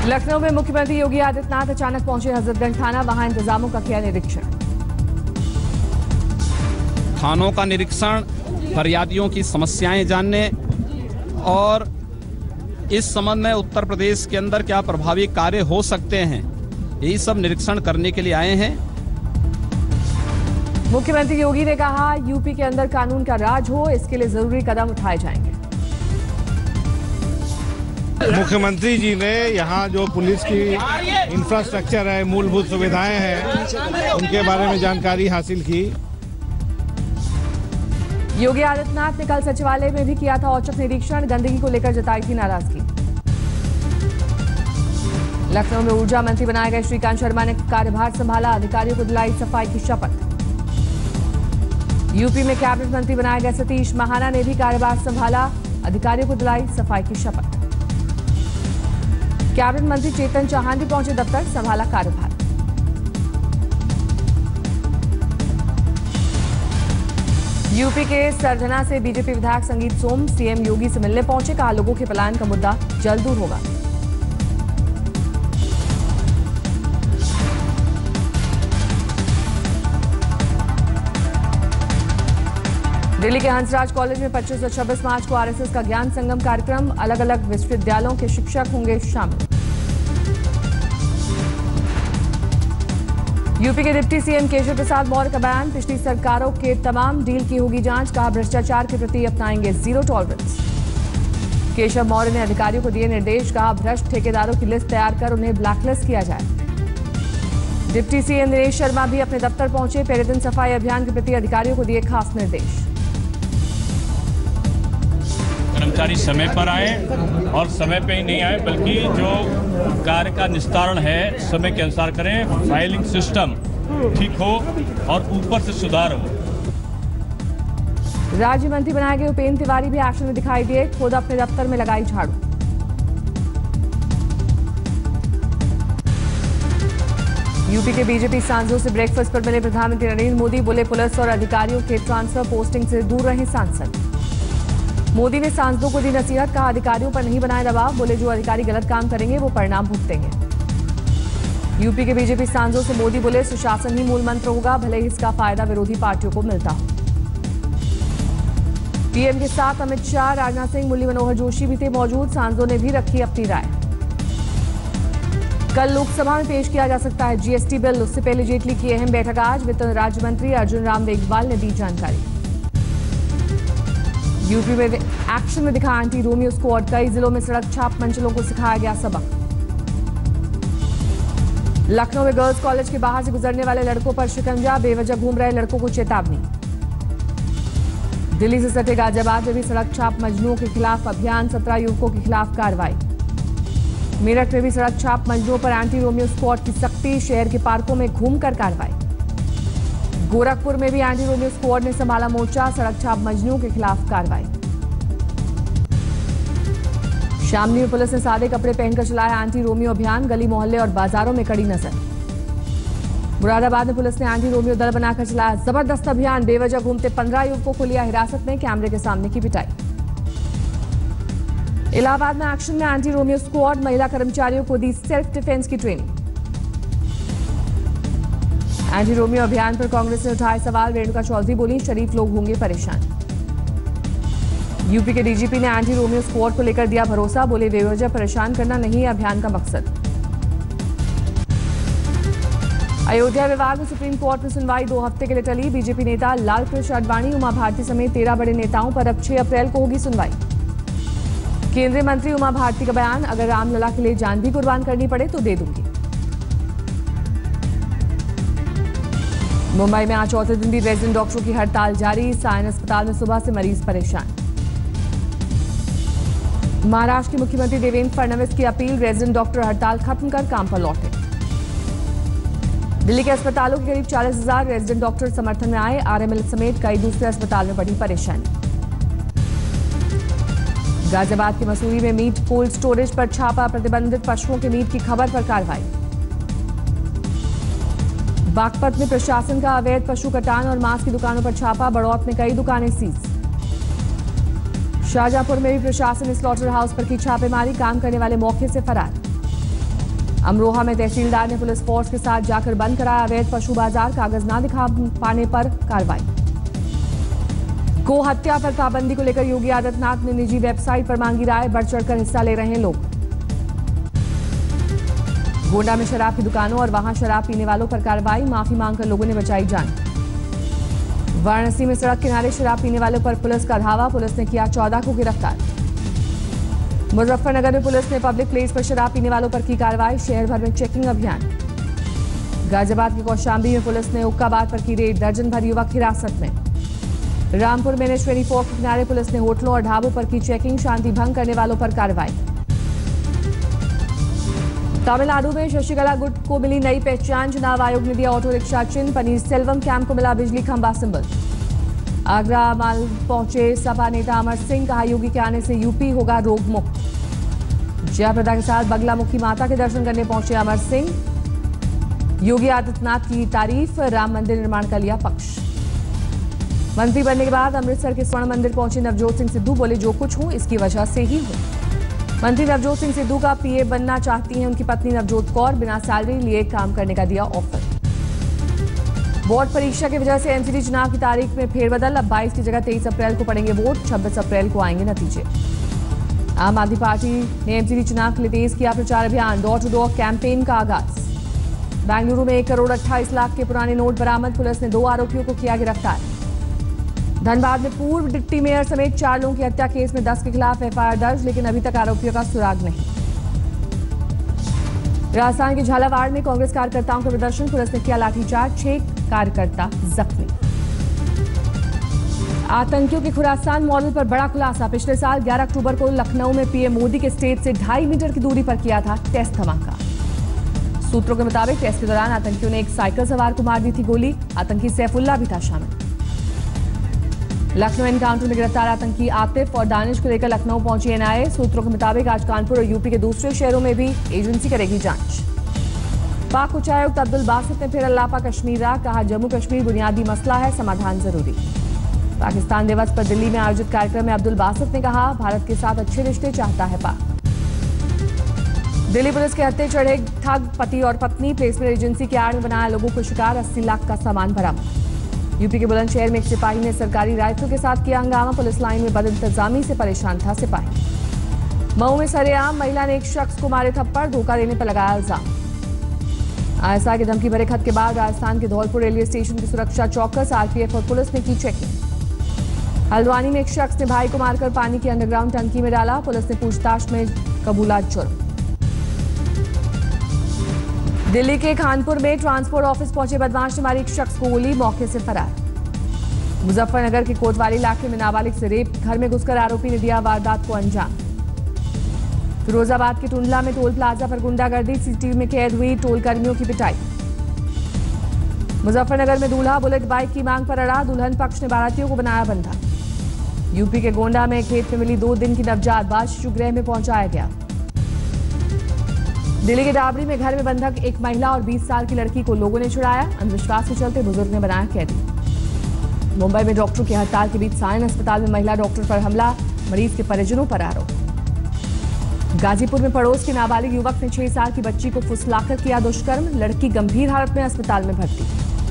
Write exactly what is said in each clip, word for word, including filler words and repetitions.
लखनऊ में मुख्यमंत्री योगी आदित्यनाथ अचानक पहुंचे हजरतगंज थाना, वहां इंतजामों का किया निरीक्षण। थानों का निरीक्षण, फरियादियों की समस्याएं जानने और इस संबंध में उत्तर प्रदेश के अंदर क्या प्रभावी कार्य हो सकते हैं, यही सब निरीक्षण करने के लिए आए हैं। मुख्यमंत्री योगी ने कहा, यूपी के अंदर कानून का राज हो, इसके लिए जरूरी कदम उठाए जाएंगे। मुख्यमंत्री जी ने यहाँ जो पुलिस की इंफ्रास्ट्रक्चर है, मूलभूत सुविधाएं हैं, उनके बारे में जानकारी हासिल की। योगी आदित्यनाथ ने कल सचिवालय में भी किया था औचक निरीक्षण, गंदगी को लेकर जताई थी नाराजगी। लखनऊ में ऊर्जा मंत्री बनाए गए श्रीकांत शर्मा ने कार्यभार संभाला, अधिकारियों को दिलाई सफाई की शपथ। यूपी में कैबिनेट मंत्री बनाए गए सतीश महाना ने भी कार्यभार संभाला, अधिकारियों को दिलाई सफाई की शपथ। कैबिनेट मंत्री चेतन चौहान भी पहुंचे दफ्तर, संभाला कार्यभार। यूपी के सरधना से बीजेपी विधायक संगीत सोम सीएम योगी से मिलने पहुंचे, कहा लोगों के पलायन का मुद्दा जल्द दूर होगा। दिल्ली के हंसराज कॉलेज में पच्चीस और छब्बीस मार्च को आरएसएस का ज्ञान संगम कार्यक्रम, अलग अलग विश्वविद्यालयों के शिक्षक होंगे शामिल। यूपी के डिप्टी सीएम केशव प्रसाद मौर्य का बयान, पिछली सरकारों के तमाम डील की होगी जांच, कहा भ्रष्टाचार के प्रति अपनाएंगे जीरो टॉलरेंस। केशव मौर्य ने अधिकारियों को दिए निर्देश, कहा भ्रष्ट ठेकेदारों की लिस्ट तैयार कर उन्हें ब्लैकलिस्ट किया जाए। डिप्टी सीएम दिनेश शर्मा भी अपने दफ्तर पहुंचे, पहले दिन सफाई अभियान के प्रति अधिकारियों को दिए खास निर्देश। कर्मचारी समय पर आए और समय पे ही नहीं आए, बल्कि जो कार्य का निस्तारण है समय के अनुसार करें, फाइलिंग सिस्टम ठीक हो और ऊपर से सुधार हो। राज्य मंत्री बनाए गए उपेंद्र तिवारी भी एक्शन में दिखाई दिए, खुद अपने दफ्तर में लगाई झाड़ू। यूपी के बीजेपी सांसदों से ब्रेकफास्ट पर मिले प्रधानमंत्री नरेंद्र मोदी, बोले पुलिस और अधिकारियों के ट्रांसफर पोस्टिंग से दूर रहे सांसद। मोदी ने सांसदों को दी नसीहत, कहा अधिकारियों पर नहीं बनाए दबाव, बोले जो अधिकारी गलत काम करेंगे वो परिणाम भुगतेंगे। यूपी के बीजेपी सांसदों से मोदी बोले सुशासन ही मूल मंत्र होगा, भले ही इसका फायदा विरोधी पार्टियों को मिलता हो। पीएम के साथ अमित शाह, राजनाथ सिंह, मुरली मनोहर जोशी भी थे मौजूद, सांसदों ने भी रखी अपनी राय। कल लोकसभा में पेश किया जा सकता है जीएसटी बिल, उससे पहले जेटली की अहम बैठक आज, वित्त राज्य मंत्री अर्जुन राम मेघवाल ने दी जानकारी। यूपी में एक्शन में दिखा एंटी रोमियो स्क्वाड, कई जिलों में सड़क छाप मंचलों को सिखाया गया सबक। लखनऊ में गर्ल्स कॉलेज के बाहर से गुजरने वाले लड़कों पर शिकंजा, बेवजह घूम रहे लड़कों को चेतावनी। दिल्ली से सटे गाजियाबाद में भी सड़क छाप मजनुओं के खिलाफ अभियान, सत्रह युवकों के खिलाफ कार्रवाई। मेरठ में भी सड़क छाप मजनुओं पर एंटी रोमियो स्क्वाड की सख्ती, शहर के पार्कों में घूमकर कार्रवाई। गोरखपुर में भी एंटी रोमियो स्क्वाड ने संभाला मोर्चा, सड़क छाप मजनुओं के खिलाफ कार्रवाई। शामली में पुलिस ने सादे कपड़े पहनकर चलाया एंटी रोमियो अभियान, गली मोहल्ले और बाजारों में कड़ी नजर। मुरादाबाद में पुलिस ने एंटी रोमियो दल बनाकर चलाया जबरदस्त अभियान, बेवजह घूमते पंद्रह युवकों को लिया हिरासत में, कैमरे के सामने की पिटाई। इलाहाबाद में एक्शन में एंटी रोमियो स्क्वाड, महिला कर्मचारियों को दी सेल्फ डिफेंस की ट्रेनिंग। एंटी रोमियो अभियान पर कांग्रेस ने उठाए सवाल, रेणुका चौधरी बोली शरीफ लोग होंगे परेशान। यूपी के डीजीपी ने एंटी रोमियो स्क्वाड को लेकर दिया भरोसा, बोले बेवजह परेशान करना नहीं है अभियान का मकसद। अयोध्या विवाद में सुप्रीम कोर्ट में सुनवाई दो हफ्ते के लिए टली, बीजेपी नेता लाल कृष्ण आडवाणी, उमा भारती समेत तेरह बड़े नेताओं पर अब छह अप्रैल को होगी सुनवाई। केंद्रीय मंत्री उमा भारती का बयान, अगर रामलला के लिए जान भी कुर्बान करनी पड़े तो दे दूंगी। मुंबई में आज चौथे दिन भी रेजिडेंट डॉक्टरों की हड़ताल जारी, सायन अस्पताल में सुबह से मरीज परेशान। महाराष्ट्र के मुख्यमंत्री देवेंद्र फडणवीस की अपील, रेजिडेंट डॉक्टर हड़ताल खत्म कर काम पर लौटे। दिल्ली के अस्पतालों के करीब चालीस हजार रेजिडेंट डॉक्टर समर्थन में आए, आरएमएल समेत कई दूसरे अस्पताल में बढ़ी परेशानी। गाजियाबाद के मसूरी में मीट कोल्ड स्टोरेज पर छापा, प्रतिबंधित पशुओं के मीट की खबर पर कार्रवाई। बागपत में प्रशासन का अवैध पशु कटान और मांस की दुकानों पर छापा, बड़ौत में कई दुकानें सीज। शाहजहांपुर में भी प्रशासन ने स्लॉटर हाउस पर की छापेमारी, काम करने वाले मौके से फरार। अमरोहा में तहसीलदार ने पुलिस फोर्स के साथ जाकर बंद कराया अवैध पशु बाजार, कागज ना दिखा पाने पर कार्रवाई। गो हत्या पर पाबंदी को लेकर योगी आदित्यनाथ ने निजी वेबसाइट पर मांगी राय, बढ़ चढ़कर हिस्सा ले रहे हैं लोग। गोंडा में शराब की दुकानों और वहां शराब पीने वालों पर कार्रवाई, माफी मांगकर लोगों ने बचाई जान। वाराणसी में सड़क किनारे शराब पीने वालों पर पुलिस का धावा, पुलिस ने किया चौदह को गिरफ्तार। मुजफ्फरनगर में पुलिस ने पब्लिक प्लेस पर शराब पीने वालों पर की कार्रवाई, शहर भर में चेकिंग अभियान। गाजियाबाद के कौशाम्बी में पुलिस ने हुक्काबाज पर की रेड, दर्जन भर युवक हिरासत में। रामपुर में एन एच चौबीस के किनारे पुलिस ने होटलों और ढाबों पर की चेकिंग, शांति भंग करने वालों पर कार्रवाई। तमिलनाडु में शशिकला गुट को मिली नई पहचान, चुनाव आयोग ने दिया ऑटो रिक्शा चिन्ह, पनीर सेल्वम कैंप को मिला बिजली खंभा सिंबल। आगरा माल पहुंचे सपा नेता अमर सिंह, कहा योगी के आने से यूपी होगा रोग मुक्त। जयप्रदा के साथ बगलामुखी माता के दर्शन करने पहुंचे अमर सिंह। योगी आदित्यनाथ की तारीफ, राम मंदिर निर्माण का लिया पक्ष। मंत्री बनने के बाद अमृतसर के स्वर्ण मंदिर पहुंचे नवजोत सिंह सिद्धू, बोले जो कुछ हूं इसकी वजह से ही हूं। मंत्री नवजोत सिंह सिद्धू का पीए बनना चाहती हैं उनकी पत्नी नवजोत कौर, बिना सैलरी लिए काम करने का दिया ऑफर। बोर्ड परीक्षा की वजह से एमसीडी चुनाव की तारीख में फेरबदल, अब बाईस की जगह तेईस अप्रैल को पड़ेंगे वोट, छब्बीस अप्रैल को आएंगे नतीजे। आम आदमी पार्टी ने एमसीडी चुनाव के लिए तेज किया प्रचार अभियान, डोर टू डोर कैंपेन का आगाज। बेंगलुरु में एक करोड़ अट्ठाईस लाख के पुराने नोट बरामद, पुलिस ने दो आरोपियों को किया गिरफ्तार। धनबाद में पूर्व डिप्टी मेयर समेत चार लोगों की हत्या केस में दस के खिलाफ एफआईआर दर्ज, लेकिन अभी तक आरोपियों का सुराग नहीं। राजस्थान के झालावाड़ में कांग्रेस कार्यकर्ताओं का प्रदर्शन, पुलिस ने किया लाठीचार्ज, छह कार्यकर्ता जख्मी। आतंकियों के खुरासान मॉडल पर बड़ा खुलासा, पिछले साल ग्यारह अक्टूबर को लखनऊ में पीएम मोदी के स्टेज से ढाई मीटर की दूरी पर किया था टेस्ट धमाका। सूत्रों के मुताबिक टेस्ट के दौरान आतंकियों ने एक साइकिल सवार को मार दी थी गोली, आतंकी सैफुल्ला भी था शामिल। लखनऊ एनकाउंटर में गिरफ्तार आतंकी आतिफ और दानिश को लेकर लखनऊ पहुंची एनआईए। सूत्रों के मुताबिक आज कानपुर और यूपी के दूसरे शहरों में भी एजेंसी करेगी जांच। पाक उच्चायुक्त अब्दुल बासित ने फिर अल्लापा कश्मीरा, कहा जम्मू कश्मीर बुनियादी मसला है, समाधान जरूरी। पाकिस्तान दिवस पर दिल्ली में आयोजित कार्यक्रम में अब्दुल बासित ने कहा भारत के साथ अच्छे रिश्ते चाहता है पाक। दिल्ली पुलिस के हत्थे चढ़े ठग, पति और पत्नी प्लेसमेंट एजेंसी की आड़ में बनाया लोगों को शिकार, अस्सी लाख का सामान बरामद। यूपी के बुलंदशहर में एक सिपाही ने सरकारी राइफल के साथ किया हंगामा, पुलिस लाइन में बदइंतजामी से परेशान था सिपाही। मऊ में सरेआम महिला ने एक शख्स को मारे थप्पड़, धोखा देने पर लगाया इल्जाम। आईएसआई के धमकी भरे खत के बाद राजस्थान के धौलपुर रेलवे स्टेशन की सुरक्षा चौकस, आरपीएफ और पुलिस ने की चेकिंग। हल्द्वानी में एक शख्स ने भाई को मारकर पानी की अंडरग्राउंड टंकी में डाला, पुलिस ने पूछताछ में कबूला जुर्म। दिल्ली के खानपुर में ट्रांसपोर्ट ऑफिस पहुंचे बदमाश ने मारी एक शख्स को गोली, मौके से फरार। मुजफ्फरनगर के कोतवाली इलाके में नाबालिग से रेप, घर में घुसकर आरोपी ने दिया वारदात को अंजाम। फिरोजाबाद के टुंडला में टोल प्लाजा पर गुंडागर्दी, सीसीटीवी में कैद हुई टोल कर्मियों की पिटाई। मुजफ्फरनगर में दूल्हा बुलेट बाइक की मांग पर अड़ा, दुल्हन पक्ष ने बारातियों को बनाया बंधा। यूपी के गोंडा में खेत में मिली दो दिन की नवजात, बाल शिशु गृह में पहुंचाया गया। दिल्ली के डाबरी में घर में बंधक एक महिला और बीस साल की लड़की को लोगों ने छुड़ाया, अंधविश्वास के चलते बुजुर्ग ने बनाया कैदी। मुंबई में डॉक्टरों की हड़ताल के बीच सायन अस्पताल में महिला डॉक्टर पर हमला, मरीज के परिजनों पर आरोप। गाजीपुर में पड़ोस के नाबालिग युवक ने छह साल की बच्ची को फुसलाकर किया दुष्कर्म, लड़की गंभीर हालत में अस्पताल में भर्ती।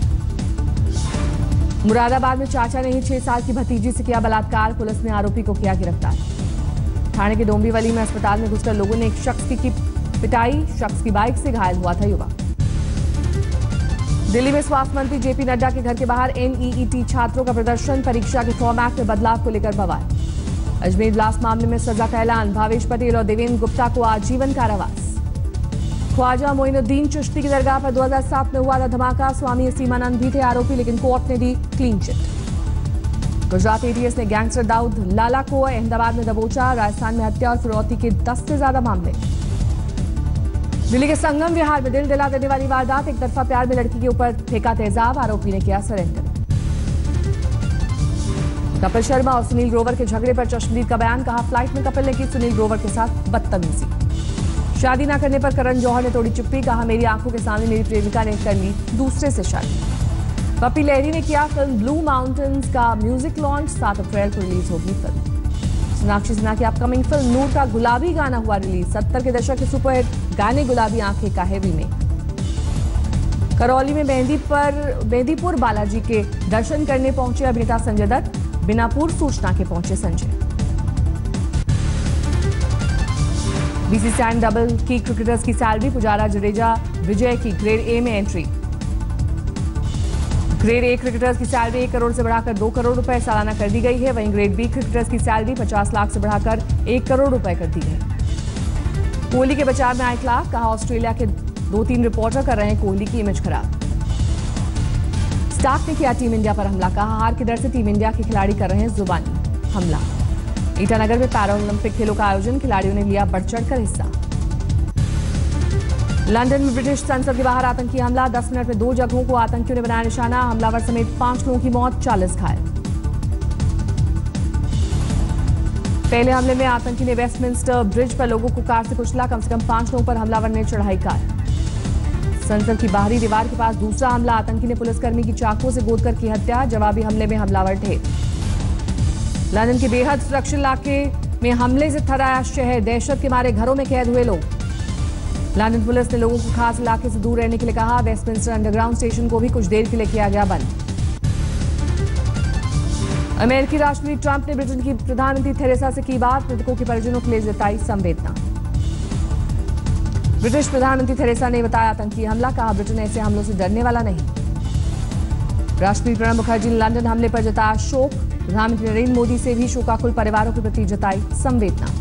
मुरादाबाद में चाचा ने ही छह साल की भतीजी से किया बलात्कार, पुलिस ने आरोपी को किया गिरफ्तार। थाने के डोंबिवली में अस्पताल में घुसकर लोगों ने एक शख्स की पिटाई, शख्स की बाइक से घायल हुआ था युवक। दिल्ली में स्वास्थ्य मंत्री जेपी नड्डा के घर के बाहर एनईईटी छात्रों का प्रदर्शन, परीक्षा के फॉर्मेट में बदलाव को लेकर बवाल। अजमेर ब्लास्ट मामले में सजा का ऐलान, भावेश पटेल और देवेंद्र गुप्ता को आजीवन कारावास। ख्वाजा मोइनुद्दीन चिश्ती की दरगाह पर दो हज़ार सात में हुआ था धमाका, स्वामी असीमानंद भी थे आरोपी, लेकिन कोर्ट ने दी क्लीन चिट। गुजरात एटीएस ने गैंगस्टर दाऊद लाला को अहमदाबाद में दबोचा, राजस्थान में हत्या और फिरौती के दस से ज्यादा मामले। दिल्ली के संगम विहार में दिल दिला देने वाली वारदात, एक तरफा प्यार में लड़की के ऊपर फेंका तेजाब, आरोपी ने किया सरेंडर। कपिल शर्मा और सुनील ग्रोवर के झगड़े पर चश्मदीद का बयान, कहा फ्लाइट में कपिल ने की सुनील ग्रोवर के साथ बदतमीजी। शादी न करने पर करण जौहर ने तोड़ी चुप्पी, कहा मेरी आंखों के सामने मेरी प्रेमिका ने कर ली दूसरे से शादी। पप्पी लहरी ने किया फिल्म ब्लू माउंटेन्स का म्यूजिक लॉन्च, सात अप्रैल को रिलीज होगी फिल्म। सोनाक्षी सिन्हा की अपकमिंग फिल्म नूर का गुलाबी गाना हुआ रिलीज। सत्तर के दशक के सुपरहिट गाने गुलाबी आंखें का है रीमेक। करौली में मेहंदी पर मेहंदीपुर बालाजी के दर्शन करने पहुंचे अभिनेता संजय दत्त। बिना पूर्व सूचना के पहुंचे संजय। बीसी सैंड डबल की क्रिकेटर्स की सैलरी। पुजारा, जडेजा, विजय की ग्रेड ए में एंट्री। ग्रेड ए क्रिकेटर्स की सैलरी एक करोड़ से बढ़ाकर दो करोड़ रुपए सालाना कर दी गई है। वहीं ग्रेड बी क्रिकेटर्स की सैलरी पचास लाख से बढ़ाकर एक करोड़ रुपए कर दी गई। कोहली के बचाव में आए खिलाफ। कहा ऑस्ट्रेलिया के दो तीन रिपोर्टर कर रहे हैं कोहली की इमेज खराब। स्टार्क ने किया टीम इंडिया पर हमला। कहा हार के डर से टीम इंडिया के खिलाड़ी कर रहे हैं जुबानी हमला। ईटानगर में पैरालंपिक खेलों का आयोजन। खिलाड़ियों ने लिया बढ़ चढ़कर हिस्सा। लंदन में ब्रिटिश संसद के बाहर आतंकी हमला। दस मिनट में दो जगहों को आतंकियों ने बनाया निशाना। हमलावर समेत पांच लोगों की मौत, चालीस घायल। पहले हमले में आतंकी ने वेस्टमिंस्टर ब्रिज पर लोगों को कार से कुचला। कम से कम पांच लोगों पर हमलावर ने चढ़ाई कार। संसद की बाहरी दीवार के पास दूसरा हमला। आतंकी ने पुलिसकर्मी की चाकू से गोदकर की हत्या। जवाबी हमले में हमलावर ढेर। लंदन के बेहद सुरक्षित इलाके में हमले से थर्राया शहर। दहशत के मारे घरों में कैद हुए लोग। लंदन पुलिस ने लोगों को खास इलाके से दूर रहने के लिए कहा। वेस्टमिंस्टर अंडरग्राउंड स्टेशन को भी कुछ देर के लिए किया गया बंद। अमेरिकी राष्ट्रपति ट्रंप ने ब्रिटेन की प्रधानमंत्री थेरेसा से की बात। मृतकों के परिजनों के लिए जताई संवेदना। ब्रिटिश प्रधानमंत्री थेरेसा ने बताया आतंकी हमला। कहा ब्रिटेन ऐसे हमलों से डरने वाला नहीं। राष्ट्रपति प्रणब मुखर्जी ने लंदन हमले पर जताया शोक। प्रधानमंत्री नरेंद्र मोदी से भी शोकाकुल परिवारों के प्रति जताई संवेदना।